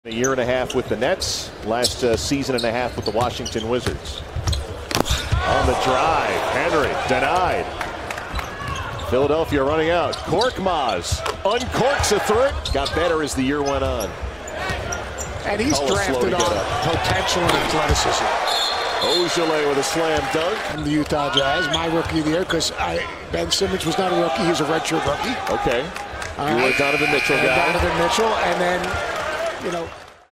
A year and a half with the Nets, last season and a half with the Washington Wizards. On the drive, Henry denied. Philadelphia running out. Korkmaz uncorks a three. Got better as the year went on. And he's drafted on potential and athleticism. Ojeleye with a slam dunk. From the Utah Jazz, my rookie of the year, because Ben Simmons was not a rookie, he was a redshirt rookie. Okay. You were a Donovan Mitchell guy. Donovan Mitchell, and then, you know,